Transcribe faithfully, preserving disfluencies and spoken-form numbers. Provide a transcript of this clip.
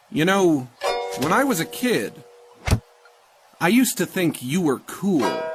You know, when I was a kid, I used to think you were cool.